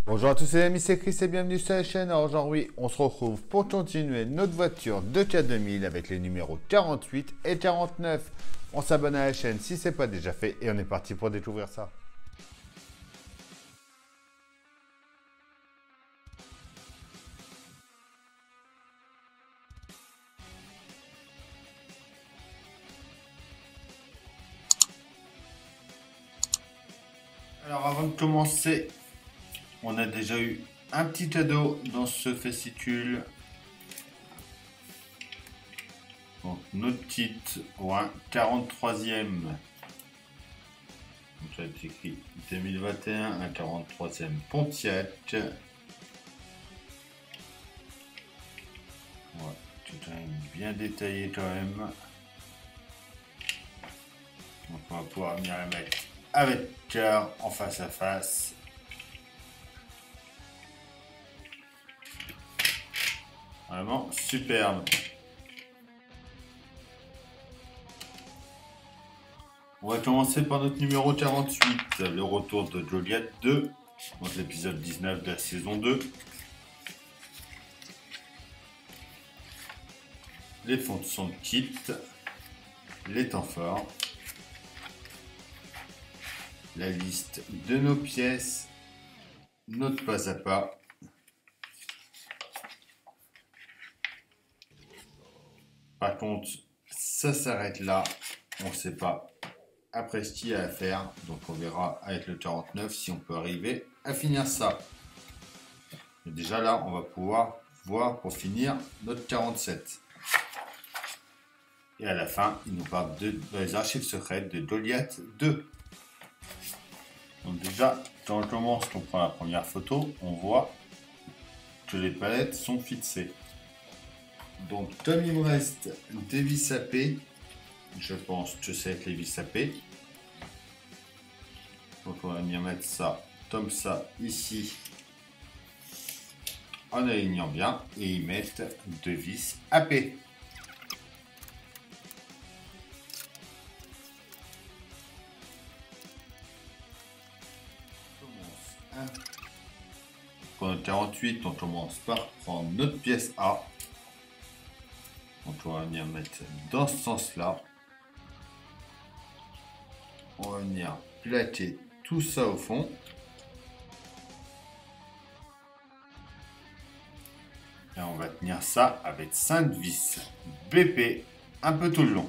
Bonjour à tous les amis, c'est Chris et bienvenue sur la chaîne. Alors aujourd'hui, on se retrouve pour continuer notre voiture de K2000 avec les numéros 48 et 49. On s'abonne à la chaîne si ce n'est pas déjà fait et on est parti pour découvrir ça. Alors avant de commencer, on a déjà eu un petit cadeau dans ce fascicule. Donc notre titre pour un 43e. Donc ça a été écrit 2021, un 43e Pontiac. Ouais, tout est bien détaillé quand même. Donc on va pouvoir venir la mettre avec cœur en face à face. Vraiment superbe. On va commencer par notre numéro 48, le retour de Goliath 2, donc l'épisode 19 de la saison 2. Les fonds de son kit, les temps forts, la liste de nos pièces, notre pas à pas. Par contre, ça s'arrête là, on ne sait pas après ce qu'il y a à faire, donc on verra avec le 49 si on peut arriver à finir ça. Mais déjà là, on va pouvoir voir pour finir notre 47. Et à la fin, il nous parle des archives secrètes de Goliath 2. Donc déjà, quand on commence, on prend la première photo, on voit que les palettes sont fixées. Donc comme il me reste des vis à P, je pense que c'est avec les vis à P. Donc on va venir mettre ça comme ça ici en alignant bien et y mettre deux vis AP. Pour notre 48, on commence par prendre notre pièce A. Donc on va venir mettre dans ce sens-là. On va venir plaquer tout ça au fond. Et on va tenir ça avec 5 vis BP un peu tout le long.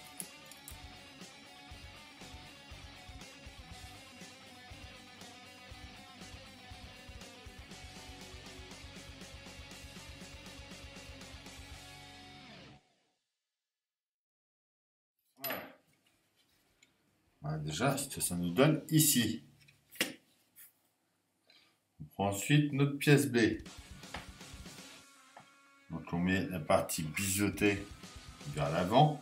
Voilà déjà ce que ça nous donne ici. On prend ensuite notre pièce B. Donc on met la partie biseautée vers l'avant.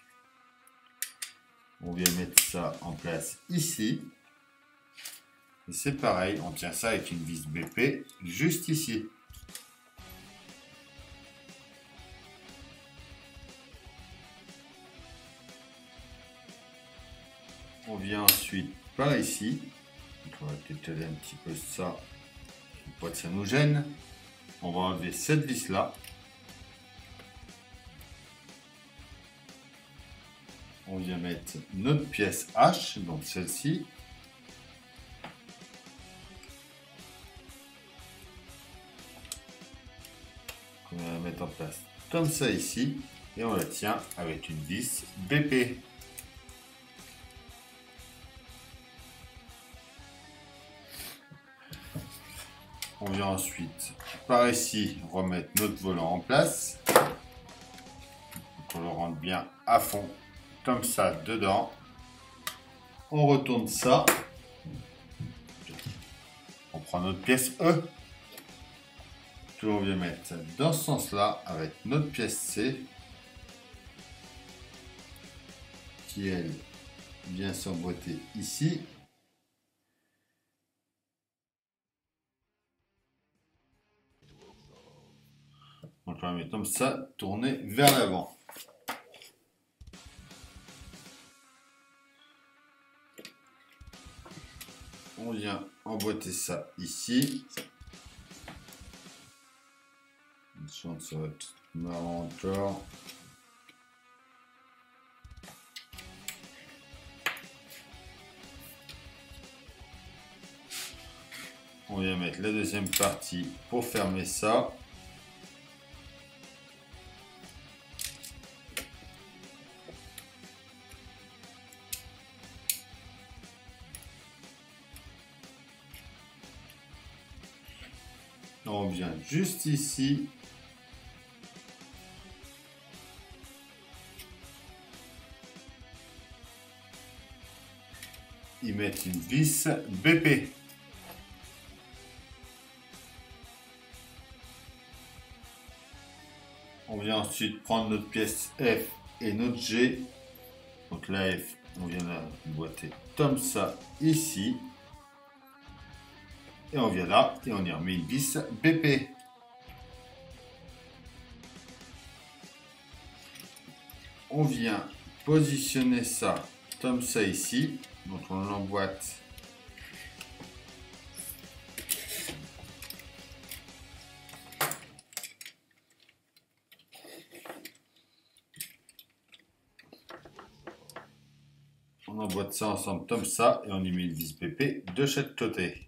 On vient mettre ça en place ici. Et c'est pareil, on tient ça avec une vis BP juste ici. On vient ensuite par ici. Donc on va étaler un petit peu ça pour pas que ça nous gêne. On va enlever cette vis là. On vient mettre notre pièce H, donc celle-ci. On va la mettre en place comme ça ici. Et on la tient avec une vis BP. On vient ensuite par ici remettre notre volant en place. On le rentre bien à fond, comme ça dedans. On retourne ça. On prend notre pièce E. Que on vient mettre dans ce sens-là avec notre pièce C. Qui elle vient s'emboîter ici. Donc on va mettre comme ça, tourner vers l'avant. On On vient emboîter ça ici. Une chance, ça va être marrant encore. On vient mettre la deuxième partie pour fermer ça. On vient juste ici. Y mettre une vis BP. On vient ensuite prendre notre pièce F et notre G. Donc la F, on vient la boîter comme ça ici. Et on vient là et on y remet une vis BP. On vient positionner ça comme ça ici. Donc on l'emboîte. On emboîte ça ensemble comme ça et on y met une vis BP de chaque côté.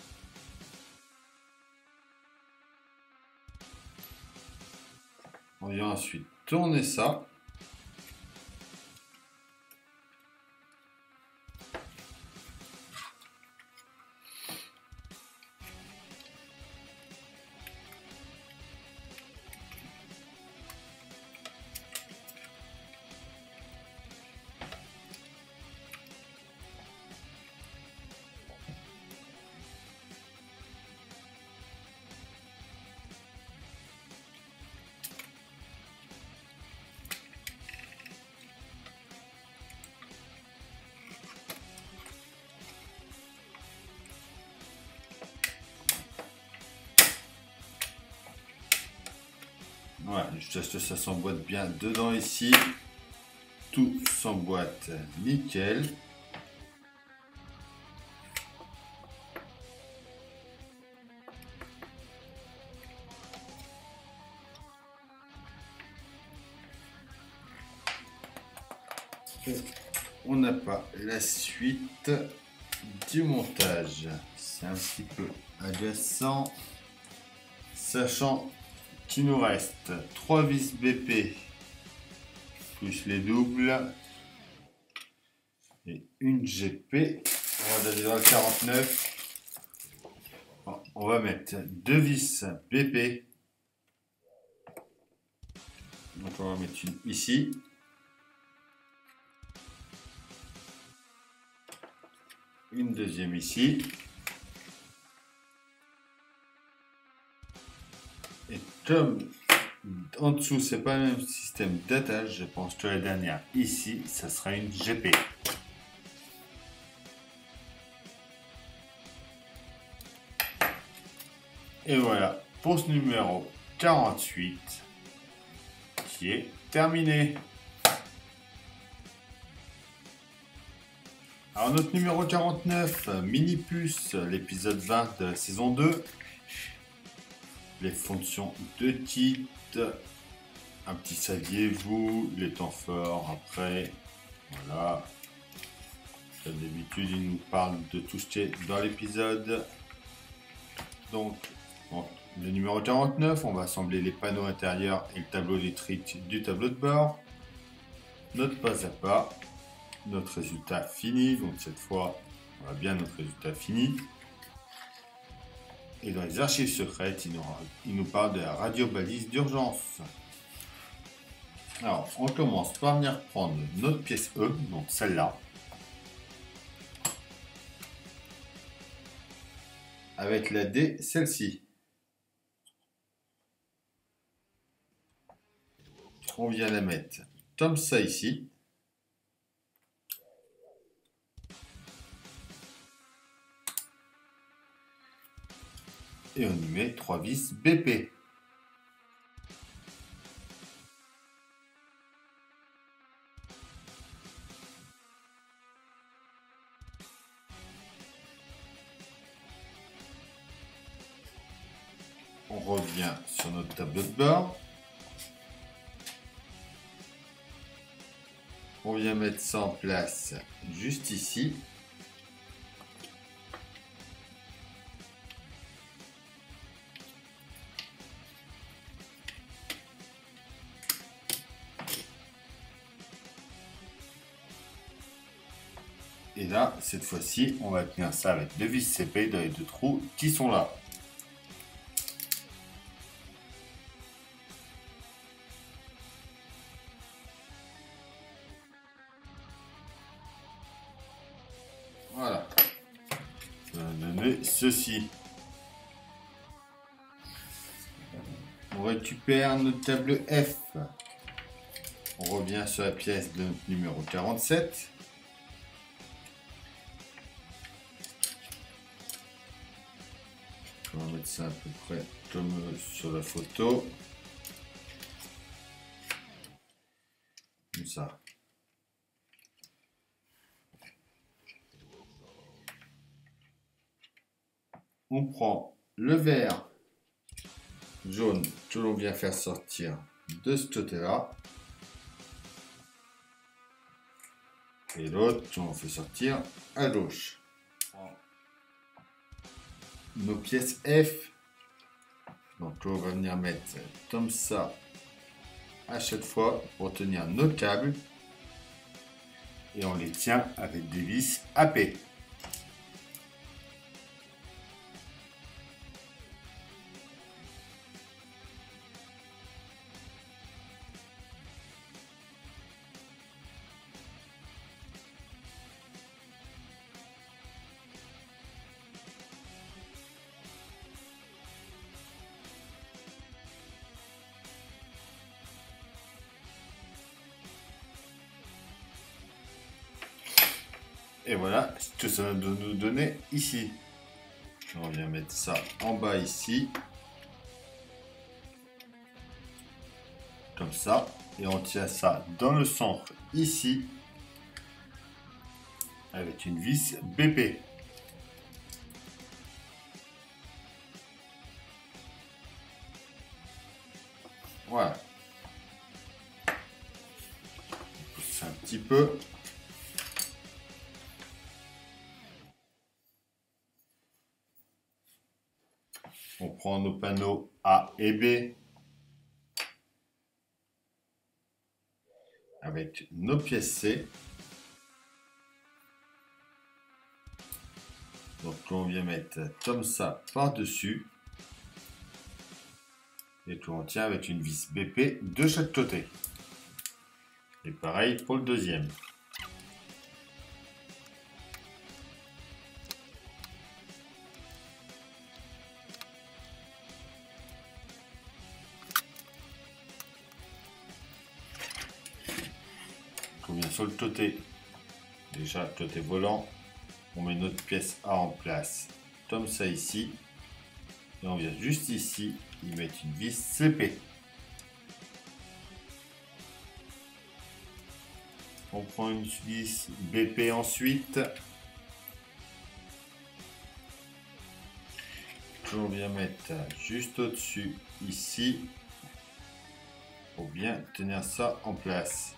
On vient ensuite tourner ça. Voilà, juste que ça s'emboîte bien dedans ici. Tout s'emboîte nickel. On n'a pas la suite du montage. C'est un petit peu agaçant, sachant qu'il nous reste 3 vis BP plus les doubles et une GP. On va aller dans le 49. On va mettre 2 vis BP. Donc on va mettre une ici. Une deuxième ici. Et comme en dessous, c'est pas le même système d'attache, je pense que la dernière ici, ça sera une GP. Et voilà pour ce numéro 48 qui est terminé. Alors notre numéro 49, Mini Puce, l'épisode 20 de la saison 2. Les fonctions de titre, un petit saviez-vous, les temps forts après, voilà. Comme d'habitude, il nous parle de tout ce qui est dans l'épisode. Donc, le numéro 49, on va assembler les panneaux intérieurs et le tableau électrique du tableau de bord. Notre pas à pas, notre résultat fini, donc cette fois, on a bien notre résultat fini. Et dans les archives secrètes, il nous parle de la radio-balise d'urgence. Alors, on commence par venir prendre notre pièce E, donc celle-là. Avec la D, celle-ci. On vient la mettre comme ça ici. Et on y met 3 vis BP. On revient sur notre tableau de bord. On vient mettre ça en place juste ici. Et là, cette fois-ci, on va tenir ça avec deux vis CP dans les deux trous qui sont là. Voilà. Ça va donner ceci. On récupère notre table F. On revient sur la pièce de numéro 47. On va mettre ça à peu près comme sur la photo. Comme ça. On prend le verre jaune que l'on vient faire sortir de ce côté-là. Et l'autre, on fait sortir à gauche. Nos pièces F. Donc on va venir mettre comme ça à chaque fois pour tenir nos câbles. Et on les tient avec des vis AP. Et voilà ce que ça va nous donner ici. On vient mettre ça en bas ici. Comme ça. Et on tient ça dans le centre ici. Avec une vis BP. Voilà. On pousse un petit peu. On prend nos panneaux A et B avec nos pièces C. Donc on vient mettre comme ça par-dessus. Et tout on tient avec une vis BP de chaque côté. Et pareil pour le deuxième. On vient sur le côté, déjà côté volant, on met notre pièce A en place, comme ça ici, et on vient juste ici, y mettre une vis CP. On prend une vis BP ensuite, on vient mettre juste au-dessus ici, pour bien tenir ça en place.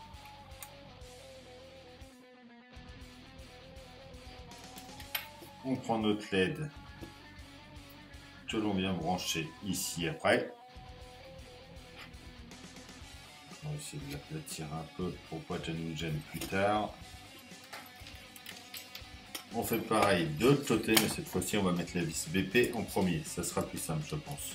On prend notre LED que l'on vient brancher ici après. On va essayer de l'aplatir un peu pour pas qu'elle nous gêne plus tard. On fait pareil de l'autre côté, mais cette fois-ci on va mettre la vis BP en premier. Ça sera plus simple, je pense.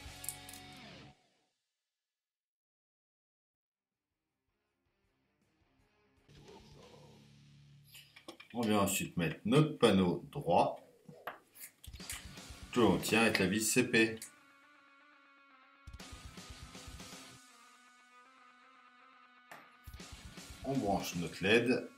On vient ensuite mettre notre panneau droit que l'on tient avec la vis CP. On branche notre LED.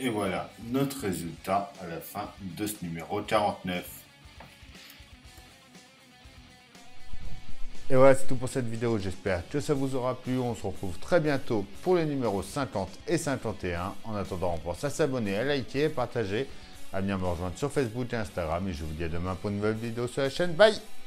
Et voilà notre résultat à la fin de ce numéro 49. Et voilà, c'est tout pour cette vidéo. J'espère que ça vous aura plu. On se retrouve très bientôt pour les numéros 50 et 51. En attendant, on pense à s'abonner, à liker, à partager, à venir me rejoindre sur Facebook et Instagram. Et je vous dis à demain pour une nouvelle vidéo sur la chaîne. Bye!